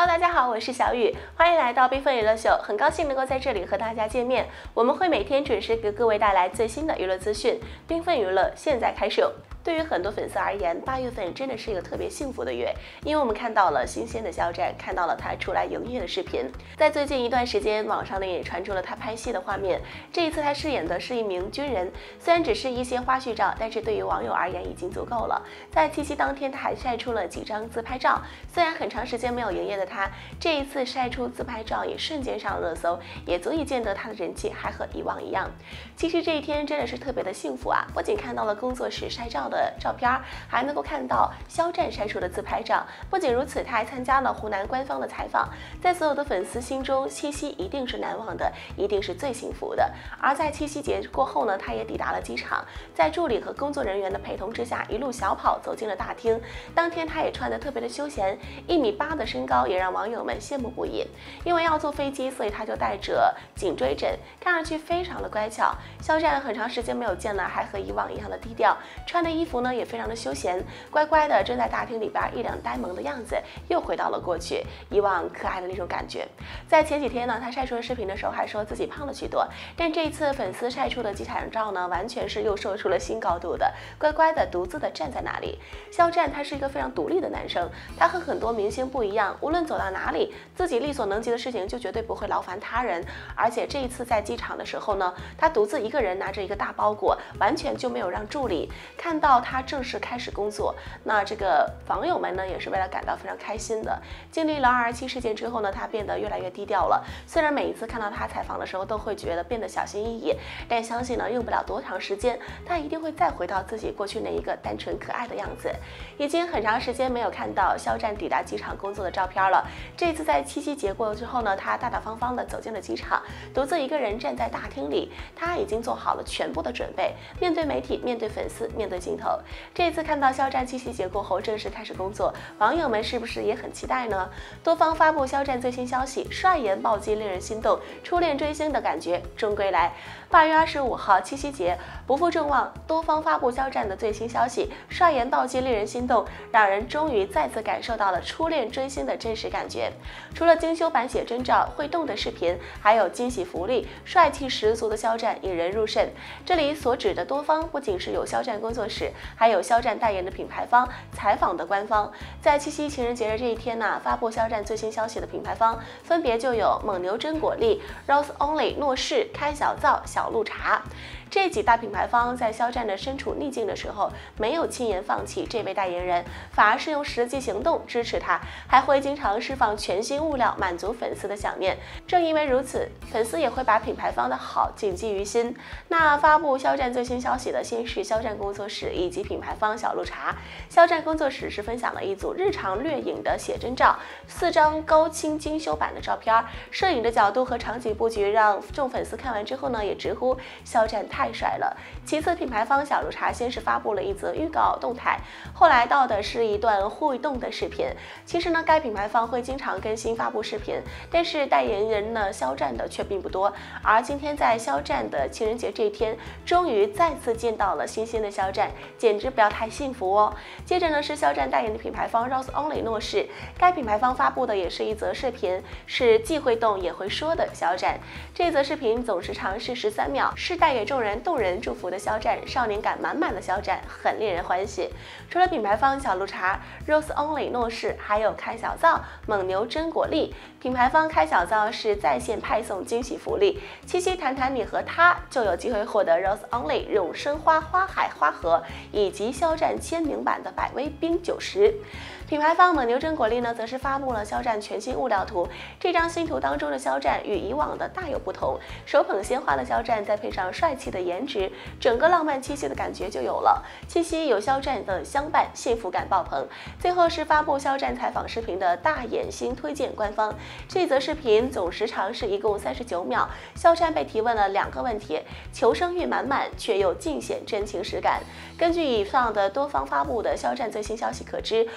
大家好，我是小雨，欢迎来到缤纷娱乐秀，很高兴能够在这里和大家见面。我们会每天准时给各位带来最新的娱乐资讯，缤纷娱乐现在开始。对于很多粉丝而言，8月份真的是一个特别幸福的月，因为我们看到了新鲜的肖战，看到了他出来营业的视频。在最近一段时间，网上呢也传出了他拍戏的画面。这一次他饰演的是一名军人，虽然只是一些花絮照，但是对于网友而言已经足够了。在七夕当天，他还晒出了几张自拍照。虽然很长时间没有营业的他，这一次晒出自拍照也瞬间上了热搜，也足以见得他的人气还和以往一样。其实这一天真的是特别的幸福啊！不仅看到了工作室晒照的照片，还能够看到肖战晒出的自拍照。不仅如此，他还参加了湖南官方的采访。在所有的粉丝心中，七夕一定是难忘的，一定是最幸福的。而在七夕节过后呢，他也抵达了机场，在助理和工作人员的陪同之下，一路小跑走进了大厅。当天他也穿得特别的休闲，1.8米的身高也让网友们羡慕不已。因为要坐飞机，所以他就带着颈椎枕，看上去非常的乖巧。肖战很长时间没有见了，还和以往一样的低调，穿的衣服呢也非常的休闲，乖乖的站在大厅里边，一脸呆萌的样子，又回到了过去以往可爱的那种感觉。在前几天呢，他晒出了视频的时候，还说自己胖了许多，但这一次粉丝晒出的机场照呢，完全是又瘦出了新高度的，乖乖的独自的站在那里。肖战他是一个非常独立的男生，他和很多明星不一样，无论走到哪里，自己力所能及的事情就绝对不会劳烦他人。而且这一次在机场的时候呢，他独自一个人拿着一个大包裹，完全就没有让助理看到他正式开始工作。那这个网友们呢，也是为了感到非常开心的。经历了227事件之后呢，他变得越来越低调了。虽然每一次看到他采访的时候都会觉得变得小心翼翼，但相信呢，用不了多长时间，他一定会再回到自己过去那一个单纯可爱的样子。已经很长时间没有看到肖战抵达机场工作的照片了。这次在七夕节过之后呢，他大大方方的走进了机场，独自一个人站在大厅里，他已经做好了全部的准备，面对媒体，面对粉丝，面对镜头。这次看到肖战七夕节过后正式开始工作，网友们是不是也很期待呢？多方发布肖战最新消息，帅颜暴击令人心动，初恋追星的感觉终归来。8月25号七夕节，不负众望，多方发布肖战的最新消息，帅颜暴击令人心动，让人终于再次感受到了初恋追星的真实感觉。除了精修版写真照、会动的视频，还有惊喜福利，帅气十足的肖战引人入胜。这里所指的多方，不仅是有肖战工作室，还有肖战代言的品牌方、采访的官方。在七夕情人节的这一天呢，发布肖战最新消息的品牌方分别就有蒙牛真果粒、Rose Only 诺氏、开小灶、小鹿茶。这几大品牌方在肖战的身处逆境的时候，没有轻言放弃这位代言人，反而是用实际行动支持他，还会经常释放全新物料，满足粉丝的想念。正因为如此，粉丝也会把品牌方的好谨记于心。那发布肖战最新消息的先是肖战工作室以及品牌方小鹿茶。肖战工作室是分享了一组日常掠影的写真照，4张高清精修版的照片，摄影的角度和场景布局让众粉丝看完之后呢，也直呼肖战太帅了。其次，品牌方小鹿茶先是发布了一则预告动态，后来到的是一段互动的视频。其实呢，该品牌方会经常更新发布视频，但是代言人呢，肖战的却并不多。而今天在肖战的情人节这一天，终于再次见到了新鲜的肖战，简直不要太幸福哦。接着呢，是肖战代言的品牌方 Rose Only 诺氏，该品牌方发布的也是一则视频，是既会动也会说的肖战。这则视频总时长是13秒，是带给众人动人祝福的肖战，少年感满满的肖战，很令人欢喜。除了品牌方小鹿茶、Rose Only 诺氏，还有开小灶、蒙牛真果粒。品牌方开小灶是在线派送惊喜福利，七夕谈谈你和他就有机会获得 Rose Only 永生花花海花盒以及肖战签名版的百威冰90。品牌方蒙牛真果粒呢，则是发布了肖战全新物料图。这张新图当中的肖战与以往的大有不同，手捧鲜花的肖战再配上帅气的颜值，整个浪漫七夕的感觉就有了。七夕有肖战的相伴，幸福感爆棚。最后是发布肖战采访视频的大眼星推荐官方。这则视频总时长是一共39秒，肖战被提问了2个问题，求生欲满满，却又尽显真情实感。根据以上的多方发布的肖战最新消息可知，我们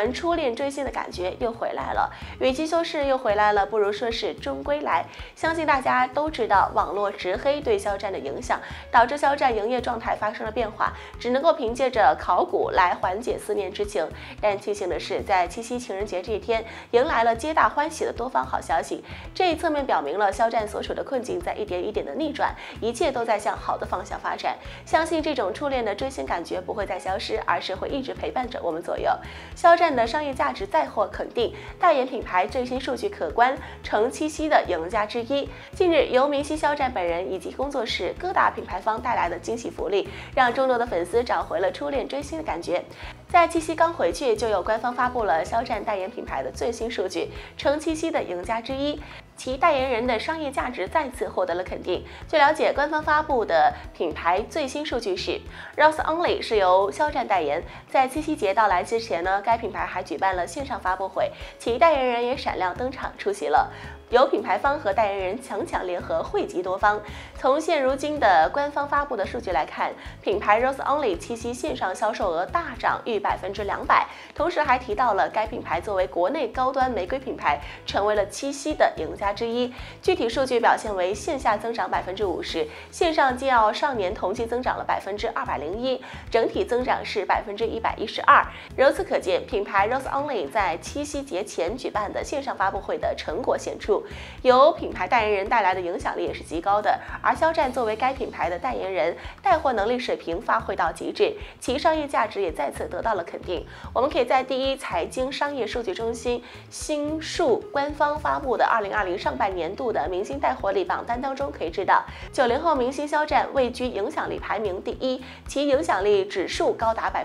们初恋追星的感觉又回来了。与其说是又回来了，不如说是终归来。相信大家都知道，网络直黑对肖战的影响，导致肖战营业状态发生了变化，只能够凭借着考古来缓解思念之情。但庆幸的是，在七夕情人节这一天，迎来了皆大欢喜的多方好消息。这一侧面表明了肖战所处的困境在一点一点的逆转，一切都在向好的方向发展。相信这种初恋的追星感觉不会再消失，而是会一直陪伴着我们左右。肖战的商业价值再获肯定，代言品牌最新数据可观，成七夕的赢家之一。近日，由明星肖战本人以及工作室各大品牌方带来的惊喜福利，让众多的粉丝找回了初恋追星的感觉。在七夕刚回去，就有官方发布了肖战代言品牌的最新数据，成七夕的赢家之一。其代言人的商业价值再次获得了肯定。据了解，官方发布的品牌最新数据是 Rose Only 是由肖战代言。在七夕节到来之前呢，该品牌还举办了线上发布会，其代言人也闪亮登场出席了。由品牌方和代言人强联合，惠及多方。从现如今的官方发布的数据来看，品牌 Rose Only 七夕线上销售额大涨逾200%，同时还提到了该品牌作为国内高端玫瑰品牌，成为了七夕的赢家之一。具体数据表现为线下增长50%，线上较上年同期增长了201%，整体增长是112%。由此可见，品牌 Rose Only 在七夕节前举办的线上发布会的成果显著。由品牌代言人带来的影响力也是极高的，而肖战作为该品牌的代言人，带货能力水平发挥到极致，其商业价值也再次得到了肯定。我们可以在第一财经商业数据中心新数官方发布的2020上半年度的明星带货力榜单当中可以知道，90后明星肖战位居影响力排名第一，其影响力指数高达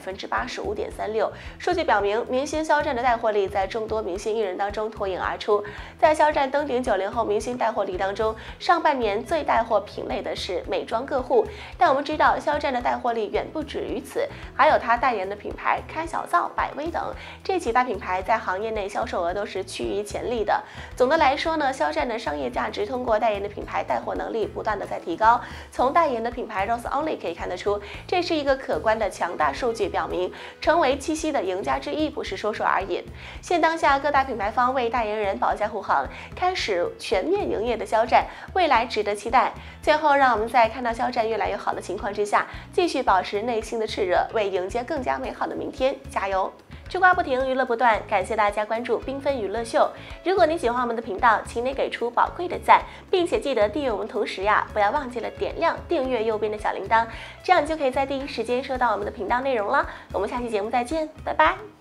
85.36%。数据表明，明星肖战的带货力在众多明星艺人当中脱颖而出。在肖战登顶90后明星带货力当中，上半年最带货品类的是美妆个护，但我们知道肖战的带货力远不止于此，还有他代言的品牌开小灶、百威等，这几大品牌在行业内销售额都是趋于前列的。总的来说呢，肖战的商业价值通过代言的品牌带货能力不断的在提高。从代言的品牌 Rose Only 可以看得出，这是一个可观的强大数据，表明成为七夕的赢家之一不是说说而已。现当下各大品牌方为代言人保驾护航，开始全面营业的肖战，未来值得期待。最后，让我们在看到肖战越来越好的情况之下，继续保持内心的炽热，为迎接更加美好的明天加油！吃瓜不停，娱乐不断，感谢大家关注缤纷娱乐秀。如果你喜欢我们的频道，请你给出宝贵的赞，并且记得订阅我们，同时不要忘记了点亮订阅右边的小铃铛，这样你就可以在第一时间收到我们的频道内容了。我们下期节目再见，拜拜。